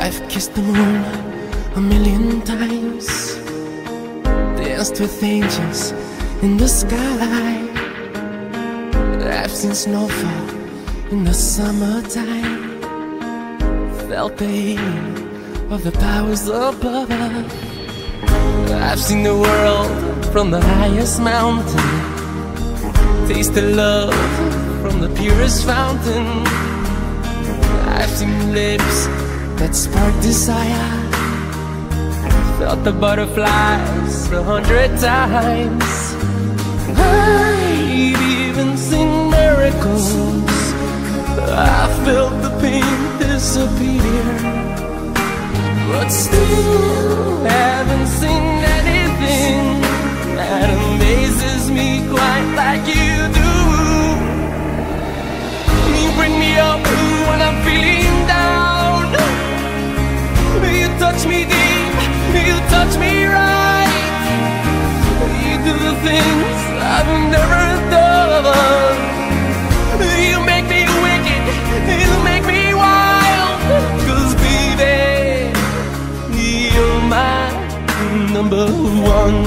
I've kissed the moon a million times, danced with angels in the sky. I've seen snowfall in the summertime, felt the heat of the powers above. I've seen the world from the highest mountain, tasted love from the purest fountain. I've seen lips that spark desire, felt the butterflies 100 times. I've even seen miracles, I felt the pain disappear, but still haven't seen anything that amazes me quite like you do. You bring me up when I'm feeling down, you touch me deep, you touch me right, you do the things I've never done. You make me wicked, you make me wild, 'cause baby, you're my number one.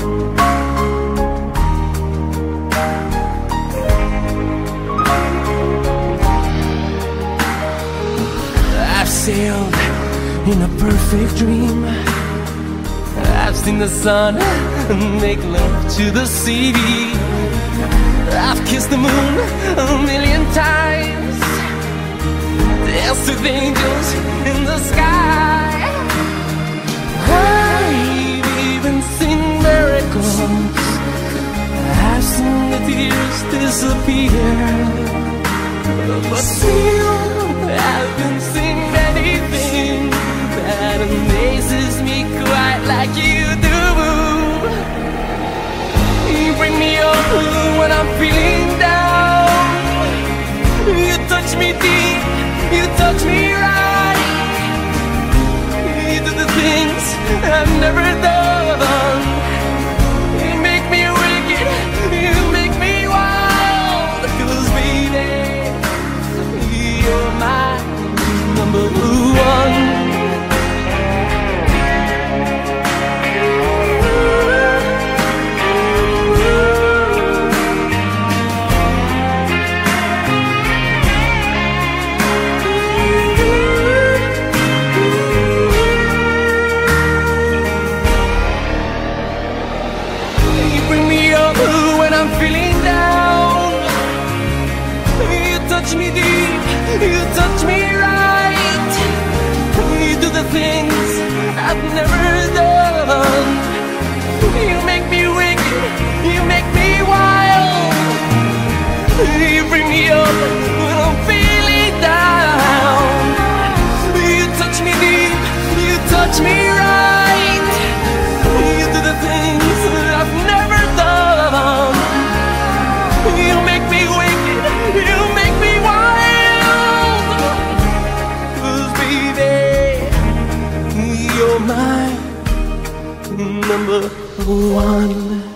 I've sailed in a perfect dream, I've seen the sun make love to the sea. I've kissed the moon a million times, danced with angels in the sky. I've even seen miracles, I've seen the tears disappear, but still haven't seen anything that amazes me quite like you do. You bring me up when I'm feeling down, you touch me deep, you touch me right, you do the things I've never done. You make me wicked, you make me wild, 'cause baby, you're my number one. Feeling down, you touch me deep, you touch me right, you do the things I've never done. You make me wicked, you make me wild, you bring me up when I'm feeling down. You touch me deep, you touch me right, you do the things I've never done. You make me wicked, you make me wild, 'cause baby, you're my number one.